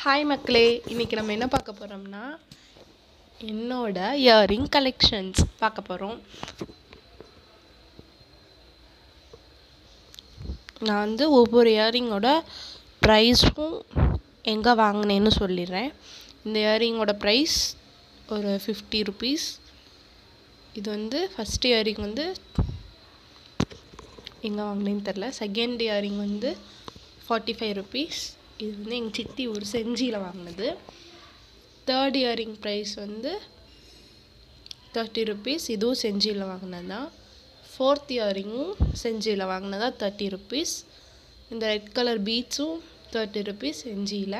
Hi மக்களே, இன்றைக்கி நம்ம என்ன பார்க்க போகிறோம்னா என்னோட இயரிங் கலெக்ஷன்ஸ் பார்க்க போகிறோம். நான் வந்து ஒவ்வொரு இயரிங்கோட ப்ரைஸும் எங்கே வாங்கினேன்னு சொல்லிடுறேன். இந்த இயரிங்கோட ப்ரைஸ் ஒரு 50 ருபீஸ். இது வந்து ஃபஸ்ட் இயரிங் வந்து எங்கே வாங்கினேன்னு தெரில. செகண்ட் இயரிங் வந்து 45 ருபீஸ். இது வந்து எங்கள் சித்தி ஒரு செஞ்சியில் வாங்கினது. தேர்ட் இயரிங் ப்ரைஸ் வந்து 30 ருபீஸ். இதுவும் செஞ்சியில் வாங்கினது தான். ஃபோர்த் இயரிங்கும் செஞ்சியில் வாங்கினதா 30 ருபீஸ். இந்த ரெட் கலர் பீட்ஸும் 30 ருபீஸ் செஞ்சியில்.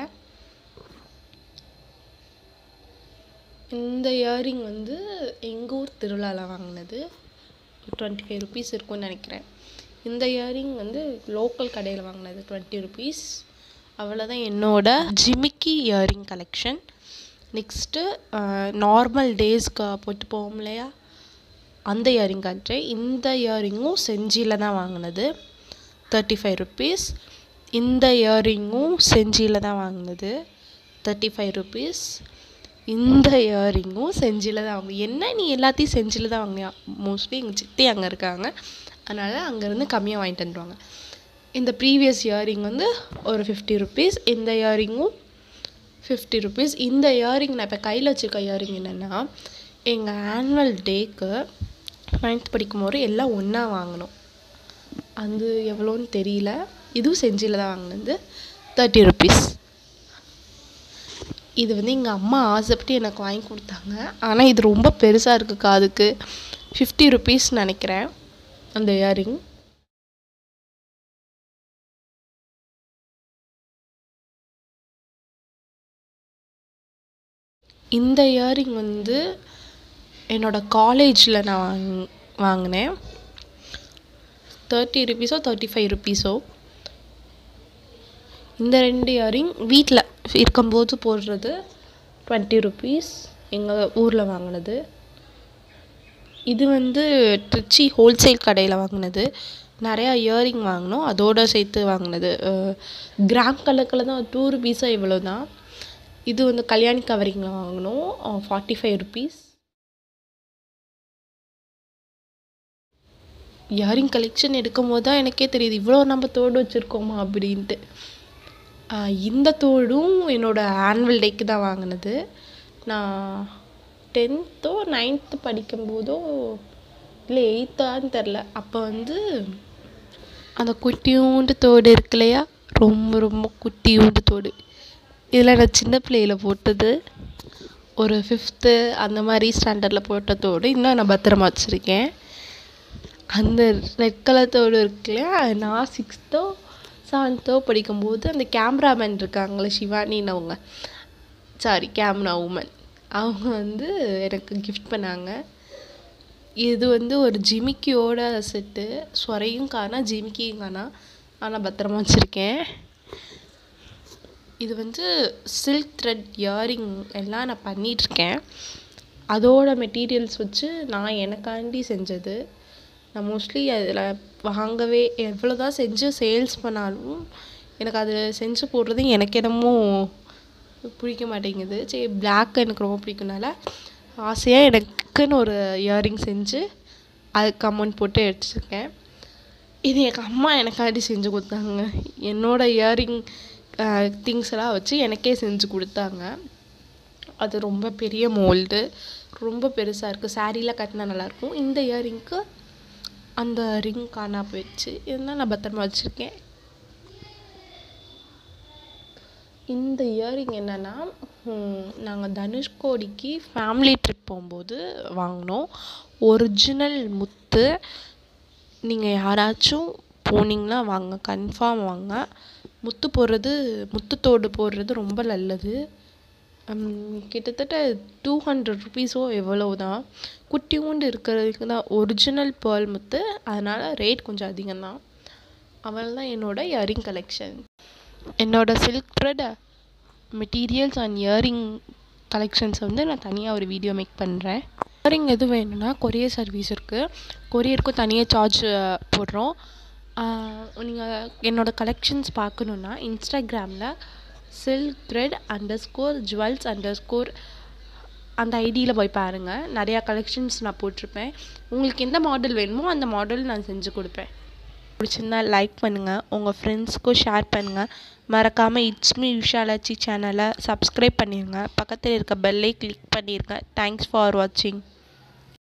இந்த இயரிங் வந்து எங்கள் ஊர் திருவிழாவில் வாங்கினது. 25 ருபீஸ் இருக்கும்னு நினைக்கிறேன். இந்த இயரிங் வந்து லோக்கல் கடையில் வாங்கினது 20 ருபீஸ். அவ்வளோதான் என்னோட ஜிமிக்கி இயரிங் கலெக்ஷன். நெக்ஸ்ட்டு நார்மல் டேஸ்க்கு போட்டு போவோம் இல்லையா, அந்த இயரிங் காட்டுறேன். இந்த இயரிங்கும் செஞ்சியில் தான் வாங்கினது, 35 ருபீஸ். இந்த இயரிங்கும் செஞ்சியில் தான் வாங்கினது, 35 ருபீஸ். இந்த இயரிங்கும் செஞ்சியில் தான் வாங்கினது. என்ன நீ எல்லாத்தையும் செஞ்சியில் தான் வாங்கினியா? மோஸ்ட்லி எங்கள் சித்தி அங்கே இருக்காங்க, அதனால் அங்கேருந்து கம்மியாக வாங்கிட்டு வந்துடுவாங்க. இந்த ப்ரீவியஸ் இயரிங் வந்து ஒரு 50 ருபீஸ். இந்த இயரிங்கும் 50 ருபீஸ். இந்த இயரிங் நான் இப்போ கையில் வச்சுருக்க இயரிங் என்னென்னா, எங்கள் ஆனுவல் டேக்கு 9th படிக்கும்போது எல்லாம் ஒன்றா வாங்கினோம். அது எவ்வளோன்னு தெரியல. இதுவும் செஞ்சியில் தான் வாங்கினது, 30 ருபீஸ். இது வந்து எங்கள் அம்மா ஆசைப்பட்டு எனக்கு வாங்கி கொடுத்தாங்க. ஆனால் இது ரொம்ப பெருசாக இருக்குது காதுக்கு. 50 ருபீஸ் நினைக்கிறேன் அந்த இயரிங். இந்த இயரிங் வந்து என்னோடய காலேஜில் நான் வாங்கினேன். 30 ருபீஸோ 35 ருபீஸோ. இந்த ரெண்டு இயரிங் வீட்டில் இருக்கும்போது போடுறது 20 ருபீஸ், எங்கள் ஊரில் வாங்கினது. இது வந்து திருச்சி ஹோல்சேல் கடையில் வாங்கினது. நிறையா இயரிங் வாங்கினோம், அதோடு சேர்த்து வாங்கினது. கிராம் கணக்கில் தான் 2 ருபீஸோ இவ்வளோ தான். இது வந்து கல்யாணி கவரிங்கில் வாங்கினோம், 45 ருபீஸ். இயரிங் கலெக்ஷன் எடுக்கும் போது தான் எனக்கே தெரியுது இவ்வளோ நம்ம தோடு வச்சுருக்கோமா அப்படின்ட்டு. இந்த தோடும் என்னோடய ஆனுவல் டேக்கு தான் வாங்கினது. நான் 10th 9th படிக்கும்போதோ இல்லை 8th தெரில, அப்போ வந்து அந்த குட்டியூண்டு தோடு இருக்கு இல்லையா, ரொம்ப ரொம்ப குட்டியூண்டு தோடு. இதில் நான் சின்ன பிள்ளையில் போட்டது, ஒரு 5th அந்த மாதிரி ஸ்டாண்டர்டில் போட்ட தோடு இன்னும் நான் பத்திரமா வச்சுருக்கேன். அந்த ரெட் கலர் தோடு இருக்கு இல்லையா, நான் 6th 7th படிக்கும்போது அந்த கேமராமேன் இருக்காங்களே, சிவானின்னு அவங்க, கேமரா உமன், அவங்க வந்து எனக்கு கிஃப்ட் பண்ணாங்க. இது வந்து ஒரு ஜிமிக்கியோட செட்டு. சொரையும் காணா, ஜிமிக்கியும் காணா, ஆனால் பத்திரமா வச்சுருக்கேன். இது வந்து சில்க் த்ரெட் இயரிங் எல்லாம் நான் பண்ணிகிட்ருக்கேன். அதோட மெட்டீரியல்ஸ் வச்சு நான் எனக்காண்டி செஞ்சது. நான் மோஸ்ட்லி அதில் வாங்கவே, எவ்வளோ தான் செஞ்சு சேல்ஸ் பண்ணாலும் எனக்கு அது செஞ்சு போடுறது எனக்கு என்னமோ பிடிக்க மாட்டேங்குது. சரி, பிளாக் எனக்கு ரொம்ப பிடிக்கும்னால ஆசையாக எனக்குன்னு ஒரு இயரிங் செஞ்சு அதுக்கு அமௌண்ட் போட்டு எடுத்துருக்கேன். இது எங்கள் அம்மா எனக்காண்டி செஞ்சு கொடுத்தாங்க. என்னோடய இயரிங் திங்ஸ் எல்லாம் வச்சு எனக்கே செஞ்சு கொடுத்தாங்க. அது ரொம்ப பெரிய மோல்டு, ரொம்ப பெருசாக இருக்குது. சாரீலாம் கட்டினா நல்லாயிருக்கும். இந்த இயரிங்க்கு அந்த ரிங் காணா போயிடுச்சு, இருந்தால் நான் பத்திரமா வச்சுருக்கேன். இந்த இயரிங் என்னென்னா, நாங்கள் தனுஷ்கோடிக்கு ஃபேமிலி ட்ரிப் போகும்போது வாங்கினோம். ஒரிஜினல் முத்து. நீங்கள் யாராச்சும் போனீங்கன்னா வாங்க, கன்ஃபார்ம் வாங்க. முத்துத்தோடு போடுறது ரொம்ப நல்லது. கிட்டத்தட்ட 200 ருபீஸோ எவ்வளோ தான். குட்டியூண்டு இருக்கிறதுக்கு தான் ஒரிஜினல் பேர்ல் முத்து, அதனால் ரேட் கொஞ்சம் அதிகம்தான். அவ்வளோதான் என்னோடய இயரிங் கலெக்ஷன். என்னோடய silk thread materials and earring collections வந்து நான் தனியாக ஒரு வீடியோ மேக் பண்ணுறேன். இயரிங் எது வேணும்னா கொரியர் சர்வீஸ் இருக்குது, கொரியருக்கும் தனியாக சார்ஜ் போடுறோம். நீங்கள் என்னோடய கலெக்ஷன்ஸ் பார்க்கணுன்னா இன்ஸ்டாகிராமில் சில்க் த்ரெட் _jewels_ அந்த ஐடியில் போய் பாருங்கள். நிறையா கலெக்ஷன்ஸ் நான் போட்டிருப்பேன். உங்களுக்கு எந்த மாடல் வேணுமோ அந்த மாடல் நான் செஞ்சு கொடுப்பேன். பிடிச்சிருந்தா லைக் பண்ணுங்கள், உங்கள் ஃப்ரெண்ட்ஸ்க்கும் ஷேர் பண்ணுங்கள். மறக்காமல் இட்ஸ்மி விஷாலாச்சி சேனலை சப்ஸ்கிரைப் பண்ணிடுங்க. பக்கத்தில் இருக்க பெல்லை கிளிக் பண்ணிடுங்க. தேங்க்ஸ் ஃபார் வாட்சிங்.